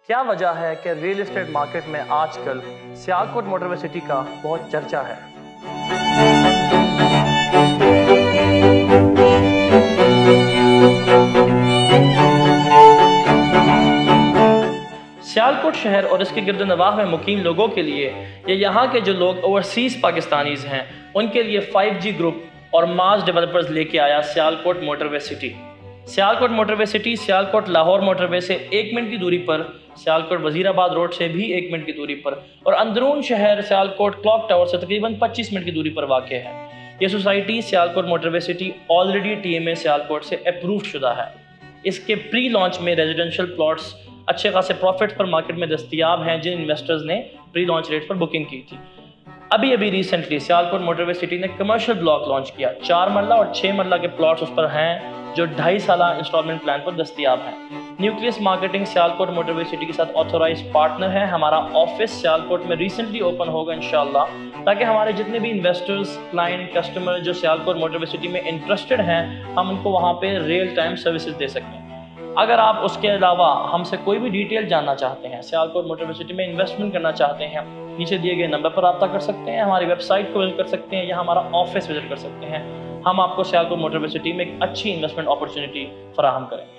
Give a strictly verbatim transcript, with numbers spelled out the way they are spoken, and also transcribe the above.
क्या वजह है कि रियल एस्टेट मार्केट में आजकल सियालकोट मोटरवे सिटी का बहुत चर्चा है। सियालकोट शहर और इसके गिरदोनवाह में मुकीम लोगों के लिए या यहाँ के जो लोग ओवरसीज पाकिस्तानीज हैं उनके लिए फाइव जी ग्रुप और मास डेवलपर्स लेके आया Sialkot motorway city. Sialkot motorway city Sialkot Lahore motorway से एक मिनट की दूरी पर, सियालकोट वजीराबाद रोड से भी एक मिनट की दूरी पर और अंदरून शहर सियालकोट क्लॉक टावर से तकरीबन पच्चीस मिनट की दूरी पर वाक़ है। ये society Sialkot motorway city already T M A Sialkot से अप्रूव शुदा है। इसके प्री लॉन्च में रेजिडेंशियल प्लॉट्स अच्छे खासे प्रॉफिट पर मार्केट में दस्तियाब हैं जिन इन्वेस्टर्स ने प्री लॉन्च रेट पर बुकिंग की थी। अभी अभी रिसेंटली सियालकोट मोटरवे सिटी ने कमर्शियल ब्लॉक लॉन्च किया। चार मरला और छः मरला के प्लॉट्स उस पर हैं जो ढाई साल इंस्टॉलमेंट प्लान पर दस्तियाब हैं। Nucleus marketing Sialkot motorway city के साथ ऑथोराइज पार्टनर है। हमारा ऑफिस सियालकोट में रिसेंटली ओपन होगा इंशाल्लाह, ताकि हमारे जितने भी इन्वेस्टर्स, क्लाइंट, कस्टमर जो सियालकोट मोटरवे सिटी में इंटरेस्टेड हैं हम उनको वहाँ पे रियल टाइम सर्विसेज दे सकें। अगर आप उसके अलावा हमसे कोई भी डिटेल जानना चाहते हैं, सियालकोट मोटरवे सिटी में इन्वेस्टमेंट करना चाहते हैं, नीचे दिए गए नंबर पर रब्ता कर सकते हैं, हमारी वेबसाइट को विजिट कर सकते हैं या हमारा ऑफिस विजिट कर सकते हैं। हम आपको सियालकोट मोटरवे सिटी में एक अच्छी इन्वेस्टमेंट अपॉर्चुनिटी फराहम करेंगे।